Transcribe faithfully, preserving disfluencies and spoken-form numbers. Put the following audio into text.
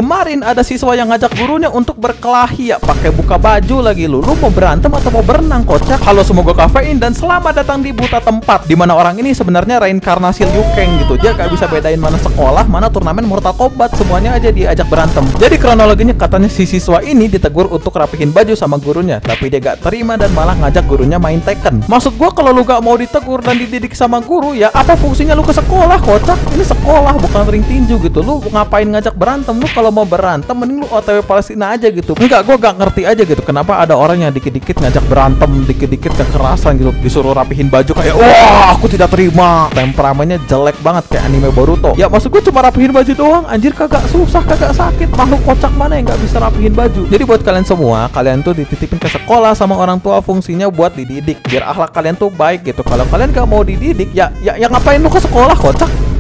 kemarin ada siswa yang ngajak gurunya untuk berkelahi ya, pakai buka baju lagi. Lu lu mau berantem atau mau berenang, kocak? Halo, semoga kafein dan selamat datang di Buta Tempat, dimana orang ini sebenarnya reinkarnasi Liu Kang gitu. Dia gak bisa bedain mana sekolah, mana turnamen Mortal Kombat, semuanya aja diajak berantem. Jadi kronologinya katanya si siswa ini ditegur untuk rapihin baju sama gurunya, tapi dia gak terima dan malah ngajak gurunya main Tekken. Maksud gua kalau lu gak mau ditegur dan dididik sama guru, ya apa fungsinya lu ke sekolah, kocak? Ini sekolah bukan ring tinju gitu. Lu ngapain ngajak berantem? Lu kalau mau berantem mending lu O T W Palestina aja gitu. Enggak, gua gak ngerti aja gitu kenapa ada orang yang dikit-dikit ngajak berantem, dikit-dikit kekerasan gitu, disuruh rapihin baju kayak wah aku tidak terima. Temperamennya jelek banget kayak anime Boruto. Ya maksud gue cuma rapihin baju doang, anjir, kagak susah, kagak sakit. Makhluk kocak mana yang nggak bisa rapihin baju? Jadi buat kalian semua, kalian tuh dititipin ke sekolah sama orang tua, fungsinya buat dididik biar akhlak kalian tuh baik gitu. Kalau kalian gak mau dididik, ya ya, ya ngapain lu ke sekolah, kocak?